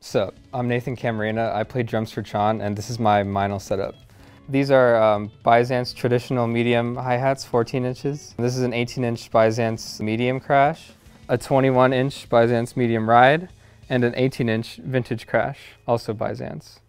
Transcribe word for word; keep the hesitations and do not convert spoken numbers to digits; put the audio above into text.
So, I'm Nathan Camarena. I play drums for CHON, and this is my Meinl setup. These are um, Byzance traditional medium hi-hats, fourteen inches. This is an eighteen inch Byzance medium crash, a twenty-one inch Byzance medium ride, and an eighteen inch vintage crash, also Byzance.